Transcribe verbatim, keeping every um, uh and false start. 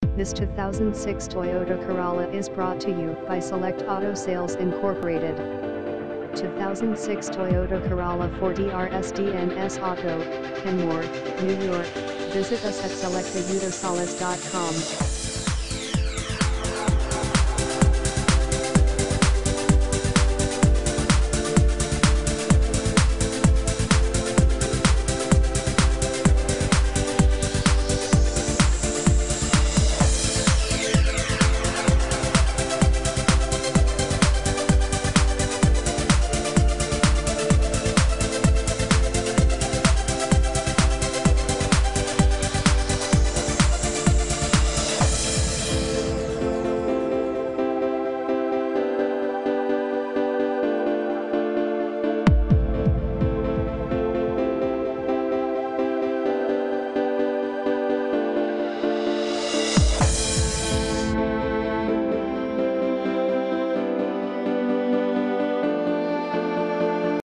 This two thousand six Toyota Corolla is brought to you by Select Auto Sales Incorporated. two thousand six Toyota Corolla four D R S D N S Auto, Kenmore, New York. Visit us at select auto sales dot com.